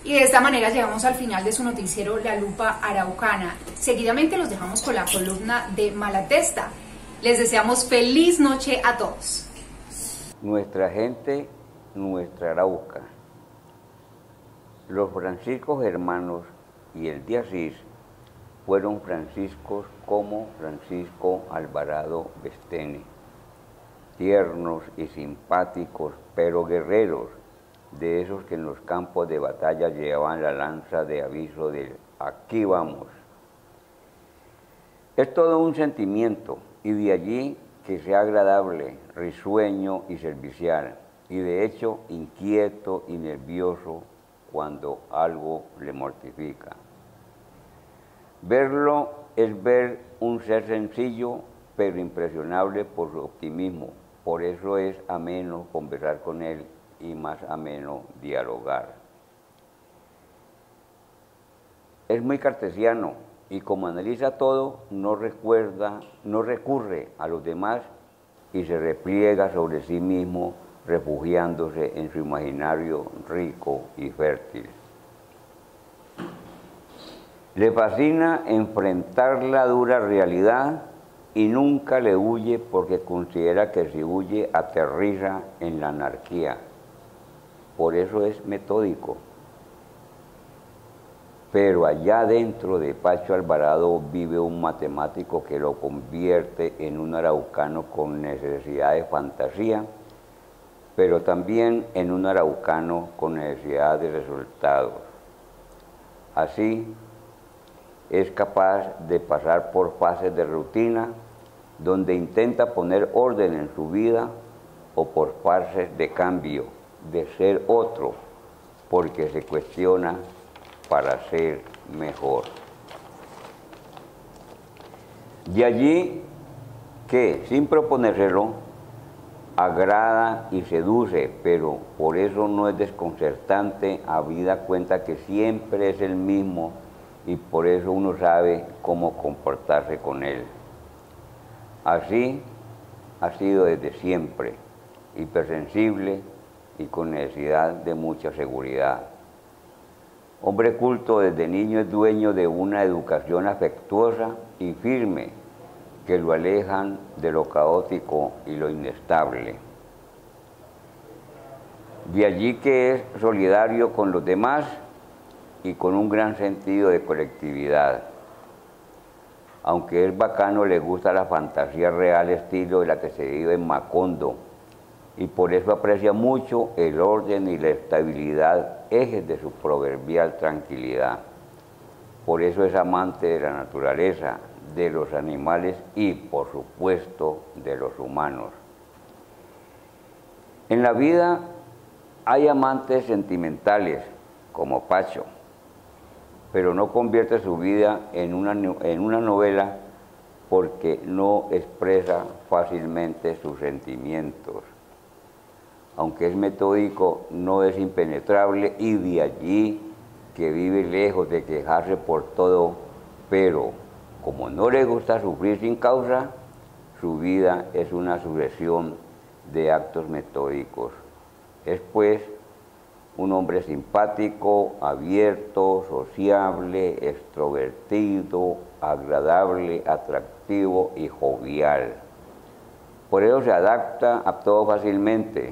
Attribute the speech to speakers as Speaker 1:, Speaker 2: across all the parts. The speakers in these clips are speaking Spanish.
Speaker 1: Y de esta manera llegamos al final de su noticiero La Lupa Araucana. Seguidamente los dejamos con la columna de Malatesta. Les deseamos feliz noche a todos.
Speaker 2: Nuestra gente, nuestra Arauca. Los franciscos hermanos y el de Asís fueron franciscos como Francisco Alvarado Bestene, tiernos y simpáticos, pero guerreros, de esos que en los campos de batalla llevaban la lanza de aviso de aquí vamos. Es todo un sentimiento, y de allí que sea agradable, risueño y servicial, y de hecho inquieto y nervioso cuando algo le mortifica. Verlo es ver un ser sencillo, pero impresionable por su optimismo. Por eso es ameno conversar con él y más ameno dialogar. Es muy cartesiano y como analiza todo, no recurre a los demás y se repliega sobre sí mismo, refugiándose en su imaginario rico y fértil. Le fascina enfrentar la dura realidad y nunca le huye porque considera que si huye aterriza en la anarquía. Por eso es metódico. Pero allá dentro de Pacho Alvarado vive un matemático que lo convierte en un araucano con necesidad de fantasía, pero también en un araucano con necesidad de resultados. Así, es capaz de pasar por fases de rutina, donde intenta poner orden en su vida, o por fases de cambio, de ser otro, porque se cuestiona para ser mejor. De allí que, sin proponérselo, agrada y seduce, pero por eso no es desconcertante, habida cuenta que siempre es el mismo y por eso uno sabe cómo comportarse con él. Así ha sido desde siempre, hipersensible y con necesidad de mucha seguridad. Hombre culto desde niño, es dueño de una educación afectuosa y firme que lo alejan de lo caótico y lo inestable. De allí que es solidario con los demás y con un gran sentido de colectividad. Aunque es bacano, le gusta la fantasía real estilo de la que se vive en Macondo, y por eso aprecia mucho el orden y la estabilidad, ejes de su proverbial tranquilidad. Por eso es amante de la naturaleza, de los animales y, por supuesto, de los humanos. En la vida hay amantes sentimentales, como Pacho, pero no convierte su vida en una novela porque no expresa fácilmente sus sentimientos. Aunque es metódico, no es impenetrable y de allí que vive lejos de quejarse por todo, pero como no le gusta sufrir sin causa, su vida es una sucesión de actos metódicos. Es pues un hombre simpático, abierto, sociable, extrovertido, agradable, atractivo y jovial. Por eso se adapta a todo fácilmente,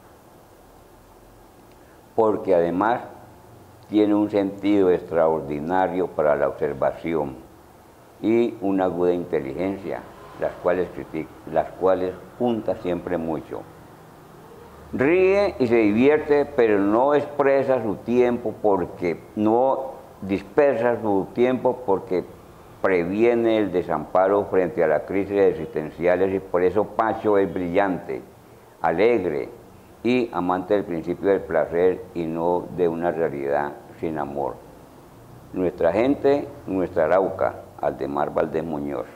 Speaker 2: porque además tiene un sentido extraordinario para la observación y una aguda inteligencia, las cuales junta siempre mucho. Ríe y se divierte, pero no expresa su tiempo porque no dispersa su tiempo porque previene el desamparo frente a las crisis existenciales, y por eso Pacho es brillante, alegre y amante del principio del placer y no de una realidad sin amor. Nuestra gente, nuestra Arauca, Aldemar Valdés Muñoz.